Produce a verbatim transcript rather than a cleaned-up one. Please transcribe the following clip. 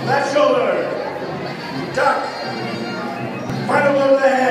Left shoulder. Tuck. Final blow to the head.